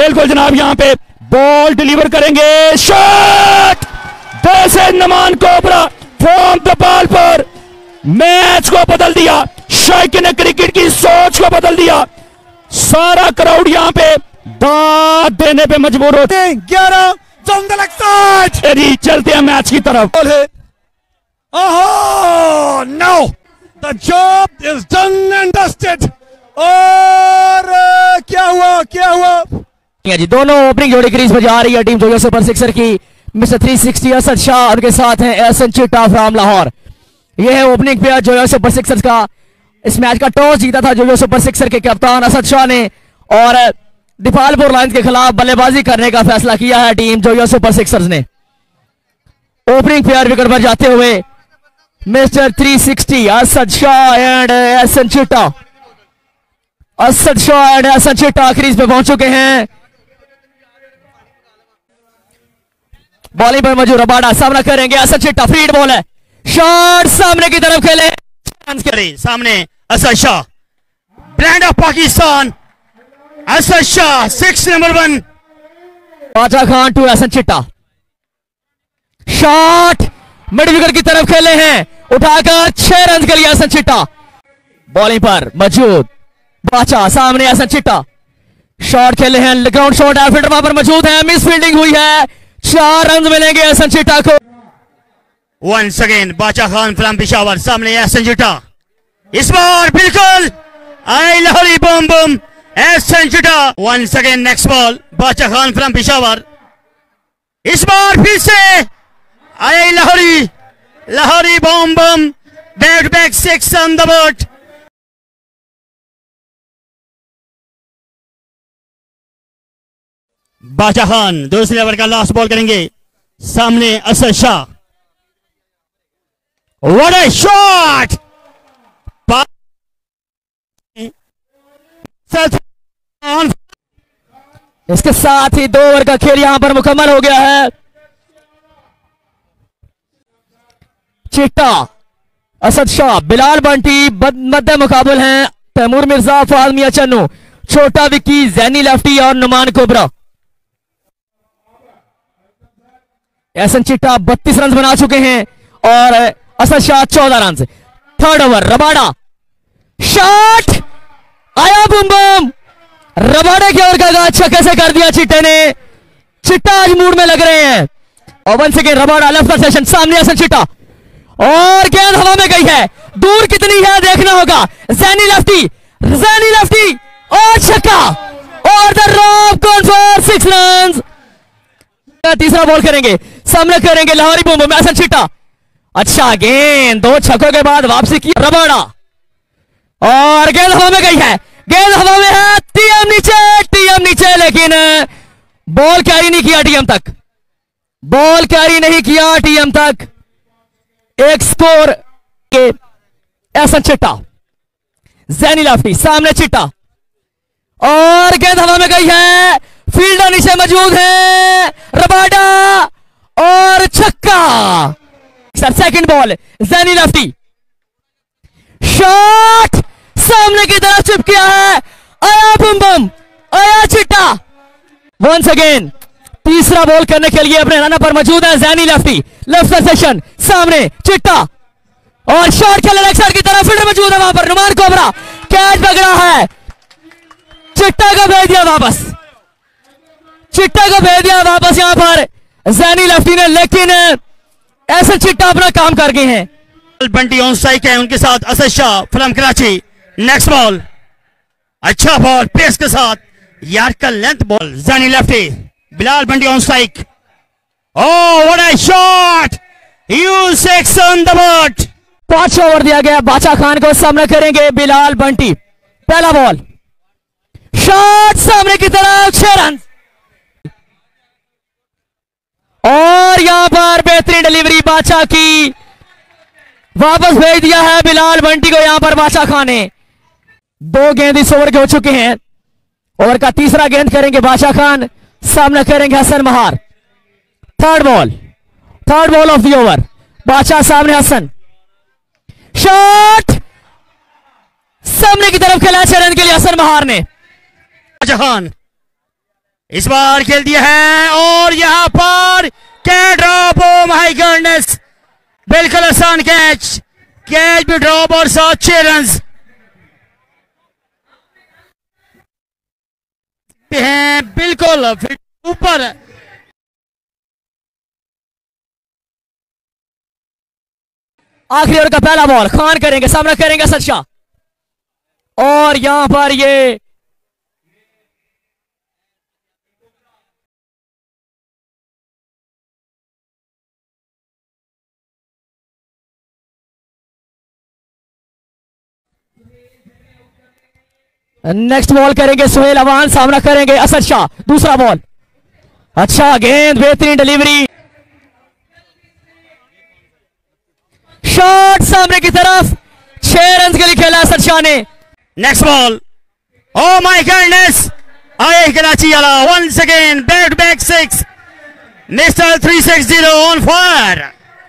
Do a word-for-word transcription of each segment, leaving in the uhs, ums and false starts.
बिल्कुल जनाब, यहां पे बॉल डिलीवर करेंगे, shot, this is Noman cobra from the ball पर मैच को बदल दिया, शाइक ने क्रिकेट की सोच को बदल दिया। सारा क्राउड यहां पे दाद देने पे मजबूर होते हैं। ग्यारह जी चलते हैं मैच की तरफ। ओहो no, the job is done and dusted. और क्या हुआ क्या हुआ जी, दोनों ओपनिंग जोड़ी क्रीज पर जा रही है टीम जोयो सुपर सिक्सर की। Mister three sixty Asad Shah, उनके साथ हैं एहसन चिट्टा फ्रॉम लाहौर। यह है opening player Joyo super sixers का। इस मैच का टॉस जीता था जोयो सुपर सिक्सर के कप्तान असद शाह ने और दीपालपुर लायंस के खिलाफ बल्लेबाजी करने का फैसला किया है टीम जोयो सुपर सिक्सर्स ने। ओपनिंग प्लेयर विकेट पर जाते हुए mister three sixty Asad Shah and Ehsan Chitta. Asad Shah and Ehsan चिट्टा क्रीज पे पहुंच चुके हैं। बॉलिंग पर मौजूद रबाडा सामना करेंगे, असद चिट्टा, फील्ड बॉल है, शॉट सामने की तरफ खेले, सामने Asad Shah, brand of Pakistan, Asad Shah, six number one. Badshah Khan to Ehsan चिट्टा, शॉट मिड विकेट की तरफ खेले हैं, उठाकर छह रन के लिए एहसन चिट्टा। बॉलिंग पर मौजूद बादशाह, सामने एहसन चिट्टा, शॉट खेले हैं, ग्राउंड शॉट है, फील्डर वहां पर मौजूद है, मिस फील्डिंग हुई है, चार रन मिलेंगे एहसन चिट्टा को। वंस अगेन बादशाह खान फ्रॉम पेशावर, सामने एहसन चिट्टा, इस बार बिल्कुल आई लाहौरी बम बम एहसन चिट्टा। वंस अगेन नेक्स्ट बॉल बादशाह खान फ्रॉम पेशावर, इस बार फिर से आई लाहौरी लाहौरी बम बम, back back six on the board. Badshah Khan दूसरे ओवर का लास्ट बॉल करेंगे, सामने Asad Shah, what a shot, इसके साथ ही दो ओवर का खेल यहां पर मुकम्मल हो गया है। चिट्टा, असद शाह, बिलाल बंटी मध्य मुकाबल हैं, तैमूर मिर्जा, फवाद मियां चन्नू, छोटा विक्की, जैनी लेफ्टी और नुमान कोबरा। एहसन चिट्टा बत्तीस रन बना चुके हैं और असद शाह चौदह run. Third over Rabada, shot आया, बुम बुम, रबाडे के ओवर का अच्छा कैसे कर दिया चिट्टे ने। चिट्टा आज मूड में लग रहे हैं। और वन सेकेंड रबाडा लेफ्ट का सेशन, सामने एहसन चिट्टा और गेंद हवा में गई है, दूर कितनी है देखना होगा। जैनी लेफ्टी, जैनी लेफ्टी और छक्का और the rob gone for six run. तीसरा बॉल करेंगे, सामने करेंगे लाहौरी बम बम, एहसन चिट्टा, अच्छा गेंद, दो छक्कों के बाद वापसी की रबाडा और गेंद हवा में गई है, गेंद हवा में है, टीएम नीचे, टीएम नीचे, लेकिन बॉल कैरी नहीं किया टीएम तक, बॉल कैरी नहीं किया टीएम तक। एक स्कोर के एहसन चिट्टा, जैनी लेफ्टी, सामने चिट्टा और गेंद हवा में गई है, फील्डर नीचे मौजूद है, रबाडा और छक्का। Second ball Zainy lefty, shot सामने की तरफ चिप किया है, आया बम बम, आया चिट्टा। वंस अगेन तीसरा बॉल करने के लिए अपने रन पर मौजूद है जैनी लेफ्टी, लेफ्ट सेशन, सामने चिट्टा और शॉट खेले लेग साइड की तरफ, फील्डर मौजूद है वहां पर, नुमान कोबरा कैच पकड़ा है, चिट्टा को भेज दिया वापस, चिट्टा को भेज दिया वापस यहां पर जैनी लेफ्टी ने, लेकिन ऐसे चिट्टा अपना काम कर गए हैं। बंटी ऑन स्ट्राइक है, उनके साथ Asad Shah from Karachi. Next ball, अच्छा बॉल पेस के साथ, यार्ड का length ball, Zainy lefty, Bilal Bunty on strike, oh what a shot, you six on the board. पांच ओवर दिया गया, बादशाह खान को सामना करेंगे बिलाल बंटी। पहला बॉल, शॉट सामने की तरफ, छह रन और यहां पर बेहतरीन डिलीवरी बादशाह की, वापस भेज दिया है बिलाल बंटी को यहां पर बादशाह खान ने। दो गेंद इस ओवर के हो चुके हैं, ओवर का तीसरा गेंद करेंगे बादशाह खान, सामना करेंगे Hasan Mahar. Third ball, third ball of the over, Badshah सामने हसन, शॉट सामने की तरफ खेला छह रन के लिए हसन महार ने। बादशाह खान, इस बार खेल दिया है और यहां पर catch drop, oh my goodness, बिल्कुल आसान कैच, कैच भी ड्रॉप और साथ छह रन हैं बिल्कुल ऊपर। आखिरी ओवर का पहला बॉल, खान करेंगे, सामना करेंगे असद शाह और यहां पर ये नेक्स्ट बॉल करेंगे सुहेल अवान, सामना करेंगे असद शाह। दूसरा बॉल, अच्छा गेंद, बेहतरीन डिलीवरी, शॉट सामने की तरफ, छह रन के लिए खेला असद शाह ने। Next ball, oh my goodness, आए कराची वाला once again back to back six, mister three six zero on fire.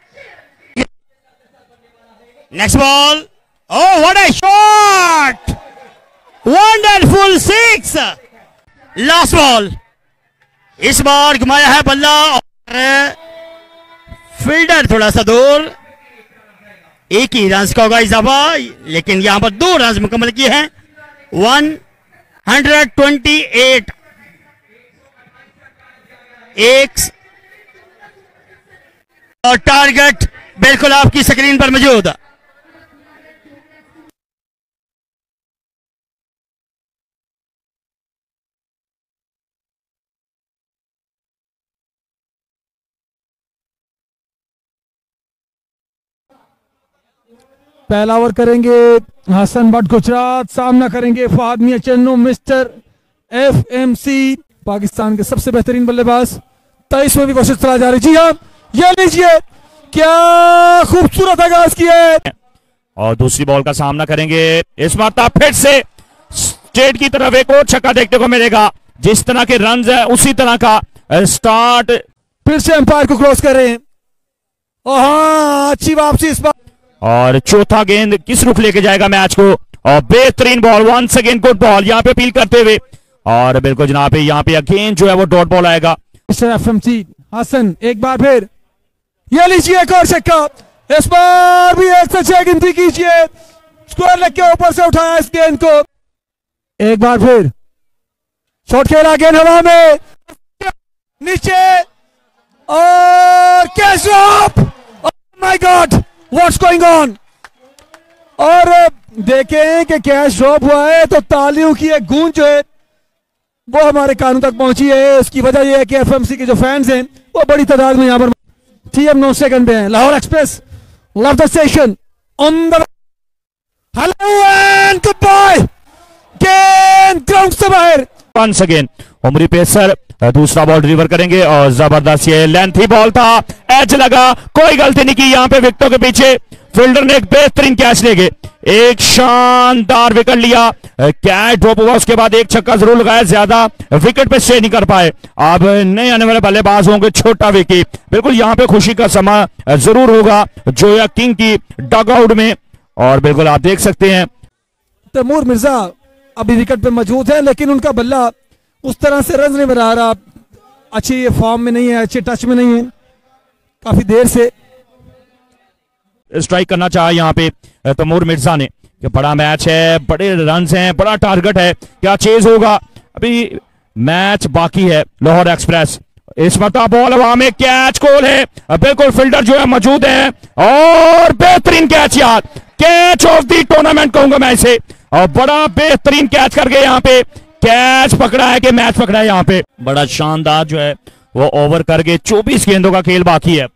Next ball, oh what a shot, wonderful six. Last ball, इस बार घुमाया है बल्ला और फील्डर थोड़ा सा दूर, एक ही रन का होगा इजाफा, लेकिन यहां पर दो रन मुकम्मल किए हैं। वन हंड्रेड ट्वेंटी एट एक और टारगेट बिल्कुल आपकी स्क्रीन पर मौजूद। पहला ओवर करेंगे हसन भट्ट गुजरात, सामना करेंगे Fahad Mian Channu, mister F M C, Pakistan के सबसे बेहतरीन बल्लेबाज। तेईसवीं भी कोशिश चला जा रही। जी हाँ, ये लीजिए, क्या खूबसूरत आगाज किया है। और दूसरी बॉल का सामना करेंगे इस मरतबा फिर से स्ट्रेट की तरफ एक और छक्का देखने को मिलेगा। जिस तरह के रन है उसी तरह का स्टार्ट, फिर से अंपायर को क्रॉस करें। और हाँ, अच्छी वापसी इस बार। और चौथा गेंद किस रुख लेके जाएगा मैच को, और बेहतरीन ball, once again good ball यहाँ पे अपील करते हुए, और बिल्कुल जनाब यहाँ पे अगेन जो है वो डॉट बॉल आएगा। एफएमसी हसन एक बार फिर, ये लीजिए एक और छक्का, इस बार भी एक से छह गिनती कीजिए, स्क्वायर लेग के ऊपर से उठाया इस गेंद को। एक बार फिर शॉट खेला, गेंद हवा में नीचे और catch drop, oh my god what's going on. और देखें कि कैच ड्रॉप हुआ है तो तालियों की एक गूंज जो है वो हमारे कानों तक पहुंची है। उसकी वजह यह है कि एफएमसी के जो फैंस हैं वो बड़ी तादाद में यहाँ पर टीएम नौ सेकंड पे हैं। Lahore express love the station on the hello and goodbye, गेंद ग्राउंड से बाहर। वंस अगेन उमरी पेसर दूसरा बॉल डिलीवर करेंगे और जबरदस्त ये लेंथी बॉल था, एज लगा, कोई गलती नहीं की यहाँ पे विकेटों के पीछे, फील्डर ने एक बेहतरीन कैच लेके एक शानदार विकेट लिया। कैच ड्रॉप हुआ, उसके बाद एक छक्का जरूर लगाया, ज्यादा विकेट पे स्टे नहीं कर पाए। अब नए आने वाले बल्लेबाज होंगे छोटा विकी, बिल्कुल यहाँ पे खुशी का समा जरूर होगा जोया किंग की डग आउट में। और बिल्कुल आप देख सकते हैं तैमूर मिर्जा अभी विकेट पे मौजूद है, लेकिन उनका बल्ला उस तरह से रन नहीं बना रहा, अच्छी फॉर्म में नहीं है, अच्छे टच में नहीं है, काफी देर से स्ट्राइक करना चाहा यहाँ पे तैमूर मिर्जा ने कि बड़ा मैच है, बड़े रन हैं, बड़ा टारगेट है, क्या चेज होगा, अभी मैच बाकी है। लाहौर एक्सप्रेस इस मरतबा बॉल हवा में, कैच कॉल है, बिल्कुल फील्डर जो है मौजूद है और बेहतरीन कैच, यार कैच ऑफ द टूर्नामेंट कहूंगा मैं इसे, और बड़ा बेहतरीन कैच कर गए यहाँ पे, कैच पकड़ा है कि मैच पकड़ा है यहाँ पे, बड़ा शानदार जो है वो ओवर करके चौबीस गेंदों का खेल बाकी है,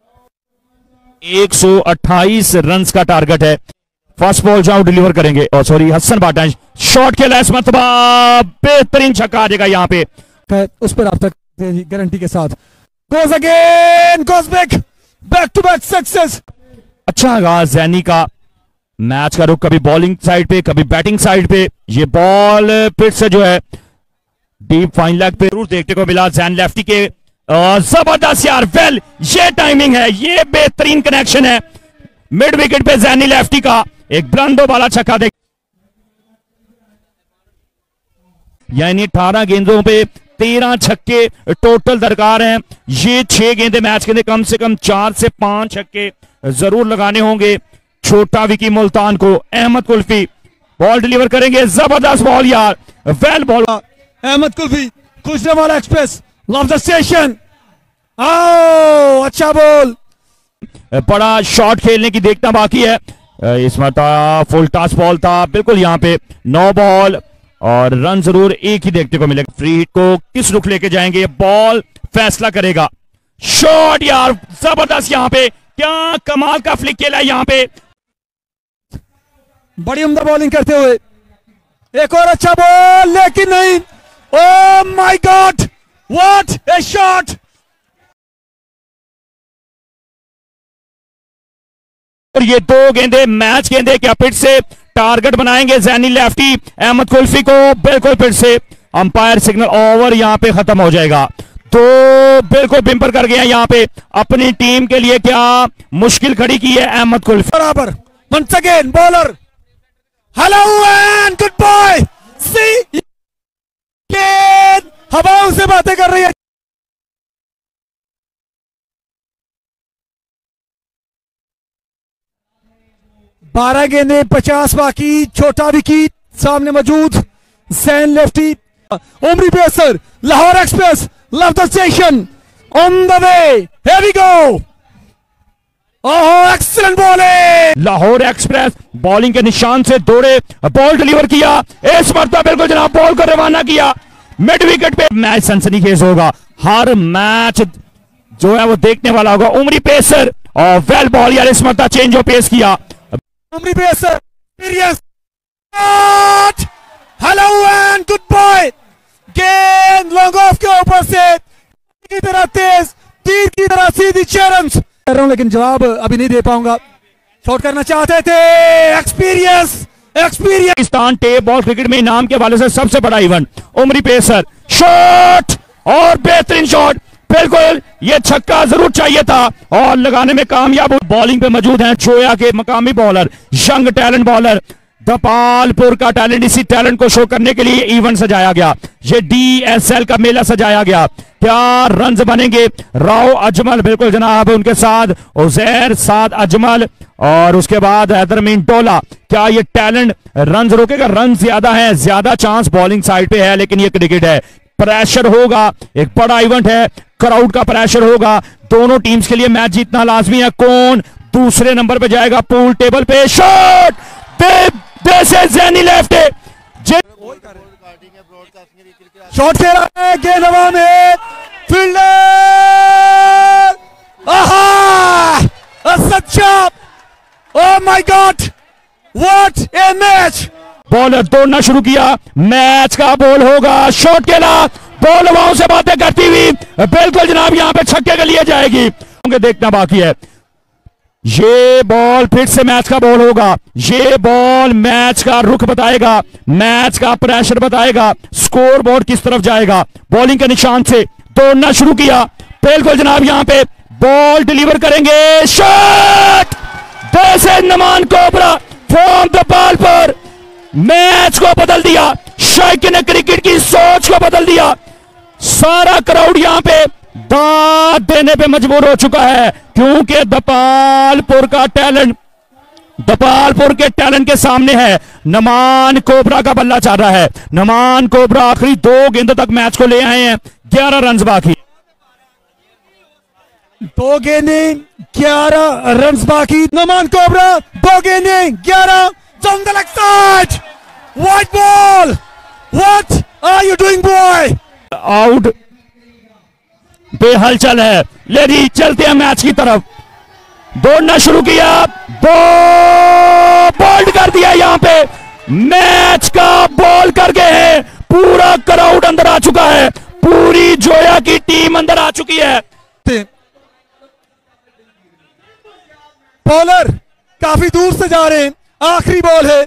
एक सौ अट्ठाईस रन का टारगेट है। फर्स्ट बॉल जाओ डिलीवर करेंगे, और सॉरी हसन बाटा शॉट खेला इस मरतबा, बेहतरीन छक्का आ जाएगा यहाँ पे, उस पर आप तक गारंटी के साथ। Goes again, goes back, back to back success. अच्छा आगाज जैनी का, मैच का रुख कभी बॉलिंग साइड पे कभी बैटिंग साइड पे, ये बॉल फिर से जो है डीप फाइन लेग पे जरूर देखने को मिला जैन लेफ्टी के, जबरदस्त यार, वेल ये टाइमिंग है, ये बेहतरीन कनेक्शन है, मिड विकेट पे जैनी लेफ्टी का एक ब्रंदो वाला छक्का देख, यानी अठारह गेंदों पे तेरह छक्के टोटल दरकार हैं। ये छह गेंदे मैच के लिए कम से कम चार से पांच छक्के जरूर लगाने होंगे छोटा विकी मुल्तान को। अहमद कुल्फी बॉल डिलीवर करेंगे, जबरदस्त बॉल यार, वेल बॉल। अहमद कुल्फी, खुशनवाला एक्सप्रेस, लव द स्टेशन। आओ अच्छा बॉल, बड़ा शॉट खेलने की देखना बाकी है। इस मरतबा फुल टॉस बॉल था बिल्कुल, यहाँ पे नौ बॉल और रन जरूर एक ही देखने को मिलेगा। फ्री हिट को किस रुख लेके जाएंगे, बॉल फैसला करेगा। शॉट यार जबरदस्त, यहाँ पे क्या कमाल का फ्लिक खेला है यहाँ पे, बड़ी उम्दा बॉलिंग करते हुए। एक और अच्छा बॉल, लेकिन नहीं। Oh my god, what a shot. और ये दो गेंदे मैच गेंदे क्या फिर से टारगेट बनाएंगे जैनी लेफ्टी अहमद कुल्फी को, बिल्कुल फिर से अंपायर सिग्नल, ओवर यहां पे खत्म हो जाएगा। तो बिल्कुल बिम्पर कर गया यहाँ पे, अपनी टीम के लिए क्या मुश्किल खड़ी की है अहमद कुल्फी। बराबर once again bowler, hello and good boy. सी हवाओं से बातें कर रही है। बारह गेंदे पचास बाकी, छोटा विकी सामने मौजूद, Zain lefty, Umri pacer, Lahore express, love the station, on the way, here we go. Oh excellent bowling, Lahore express bowling के निशान से दौड़े, बॉल डिलीवर किया, इस मरतबा बिल्कुल जनाब बॉल को रवाना किया मिड विकेट पे। मैच सनसनीखेज होगा, हर मैच जो है वो देखने वाला होगा। उमरी पेसर और वेल बॉल यार, इस मरतबा चेंज ऑफ पेस किया। Umri pacer, hello and good boy. गेंद लॉन्ग ऑफ के ऊपर से की तरह तेज, तीर की तरह सीधी चैलेंज कर रहा हूं, लेकिन जवाब अभी नहीं दे पाऊंगा। शॉट करना चाहते थे, experience experience. Pakistan tape ball cricket में इनाम के हवाले से सबसे बड़ा इवेंट। उमरी पेसर शॉट और बेहतरीन शॉट, बिल्कुल ये छक्का जरूर चाहिए था और लगाने में कामयाब। बॉलिंग पे मौजूद हैं जोया के मकामी bowler, young talent bowler, Dipalpur का टैलेंट। इसी टैलेंट को शो करने के लिए इवेंट सजाया गया, ये डीएसएल का मेला सजाया गया। क्या रन्स बनेंगे, राव अजमल बिल्कुल जनाब उनके साथ, उजैर साथ अजमल और उसके बाद हैदरमीन टोला। क्या ये टैलेंट रन्स रोकेगा? रन ज्यादा है, ज्यादा चांस बॉलिंग साइड पे है, लेकिन ये क्रिकेट है, प्रेशर होगा, एक बड़ा इवेंट है, क्राउड का प्रेशर होगा। दोनों टीम्स के लिए मैच जीतना लाजमी है। कौन दूसरे नंबर पे जाएगा पूल टेबल पे? Shot, this is Zainy left, shot खेला है, गेंद हवा में, फील्डर, आहा सच्चा, oh my god, what a match. Bowler दौड़ना शुरू किया, मैच का बॉल होगा, शॉट खेला, बॉल हवाओं से बातें करती हुई बिल्कुल जनाब यहां पे छक्के के लिए जाएगी। देखना बाकी है, ये बॉल फिर से मैच का बॉल होगा, ये बॉल मैच का रुख बताएगा, मैच का प्रेशर बताएगा, स्कोर बोर्ड किस तरफ जाएगा। बॉलिंग के निशान से दौड़ना शुरू किया, बिल्कुल जनाब यहां पे बॉल डिलीवर करेंगे, shot, this is Noman cobra from the ball पर, मैच को बदल दिया, शायक ने क्रिकेट की सोच को बदल दिया। सारा क्राउड यहां पे दाद देने पे मजबूर हो चुका है, क्योंकि दपालपुर का टैलेंट, दपालपुर के टैलेंट के सामने है। नमान कोबरा का बल्ला चल रहा है, नमान कोबरा आखिरी दो गेंदों तक मैच को ले आए हैं, ग्यारह रन बाकी, दो गेंदे ग्यारह रन बाकी। नमान कोबरा दो गेंदे ग्यारह, on the leg side, white ball, what are you doing boy? Out, बेहलचल है, लेडी चलते हैं मैच की तरफ, दौड़ना शुरू किया, बोल्ड कर दिया, यहां पे मैच का बॉल कर गए हैं, पूरा क्राउड अंदर आ चुका है, पूरी जोया की टीम अंदर आ चुकी है। बॉलर काफी दूर से जा रहे हैं, आखिरी बॉल है,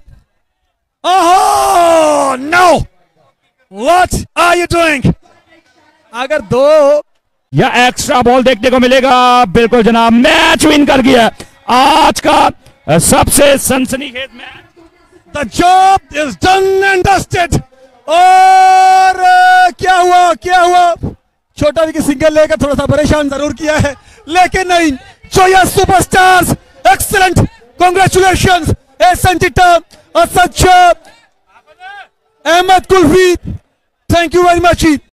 ओहो no, what are you doing? अगर दो या एक्स्ट्रा बॉल देखने को मिलेगा, बिल्कुल जनाब मैच विन कर गया आज का सबसे सनसनीखेज match. The job is done and dusted, और क्या हुआ क्या हुआ, छोटा विकेट सिंगल लेकर थोड़ा सा परेशान जरूर किया है, लेकिन नहीं। Joya superstars, excellent, congratulations. Ehsan Chitta, Asad Shah, Ahmad Kulfi, thank you very much.